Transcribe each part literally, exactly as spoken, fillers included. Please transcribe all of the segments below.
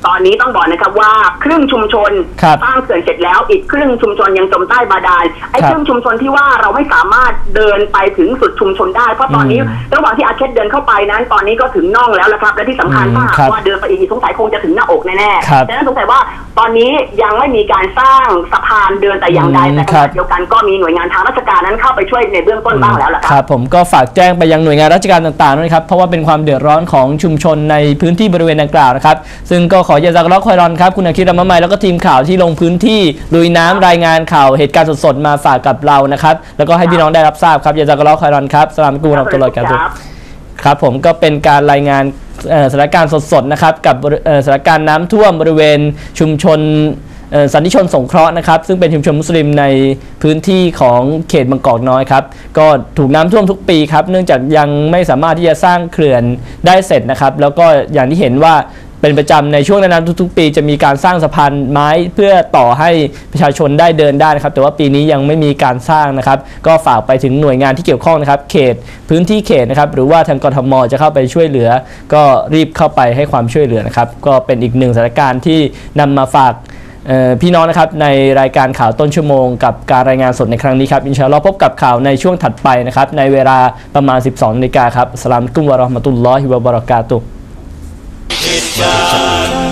ตอนนี้ต้องบอกนะครับว่าครึ่งชุมชนสร้างเขื่อนเสร็จแล้วอีกครึ่งชุมชนยังจมใต้บาดาลไอ้ครึ่งชุมชนที่ว่าเราไม่สามารถเดินไปถึงสุดชุมชนได้เพราะตอนนี้ระหว่างที่อาเคสเดินเข้าไปนั้นตอนนี้ก็ถึงน่องแล้วละครับและที่สำคัญถ้าหากว่าเดินไปอีกสงสัยคงจะถึงหน้าอกแน่ๆดังนั้นสงสัยว่าตอนนี้ยังไม่มีการสร้างสะพานเดินแต่อย่างใดแต่ขณะเดียวกันก็มีหน่วยงานทางราชการนั้นเข้าไปช่วยในเบื้องต้นบ้างแล้วล่ะครับผมก็ฝากแจ้งไปยังหน่วยงานราชการต่างๆด้วยครับเพราะว่าเป็นความเดือดร้อนของชุมชนในพื้นที่บริเวณดังกล่าวนะครับซึ่งก็ขออย่าจากล็อกคอยรอนครับคุณอาคิรามะไมแล้วก็ทีมข่าวที่ลงพื้นที่ลุยน้ำรายงานข่าวเหตุการณ์สดๆมาฝากกับเรานะครับแล้วก็ให้พี่น้องได้รับทราบครับอย่าจากล็อกคอยรอนครับสลามกุลตลอดการครับผมก็เป็นการรายงานสถานการณ์สดๆนะครับกับสถานการณ์น้ำท่วมบริเวณชุมชนสันติชนสงเคราะห์นะครับซึ่งเป็นชุมชนมุสลิมในพื้นที่ของเขตบางกอกน้อยครับก็ถูกน้ำท่วมทุกปีครับเนื่องจากยังไม่สามารถที่จะสร้างเขื่อนได้เสร็จนะครับแล้วก็อย่างที่เห็นว่าเป็นประจำในช่วงนั้นทุกๆปีจะมีการสร้างสะพานไม้เพื่อต่อให้ประชาชนได้เดินได้นะครับแต่ว่าปีนี้ยังไม่มีการสร้างนะครับก็ฝากไปถึงหน่วยงานที่เกี่ยวข้องนะครับเขตพื้นที่เขตนะครับหรือว่าทางกทมจะเข้าไปช่วยเหลือก็รีบเข้าไปให้ความช่วยเหลือนะครับก็เป็นอีกหนึ่งสถานการณ์ที่นำมาฝากพี่น้องนะครับในรายการข่าวต้นชั่วโมงกับการรายงานสดในครั้งนี้ครับอินชาอัลลอฮ์พบกับข่าวในช่วงถัดไปนะครับในเวลาประมาณ สิบสองนาฬิกาครับอัสสลามุอะลัยกุมวะเราะห์มะตุลลอฮิวะบะเราะกาตุฮ์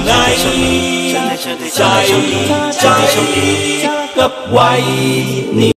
ใจใจกับไว้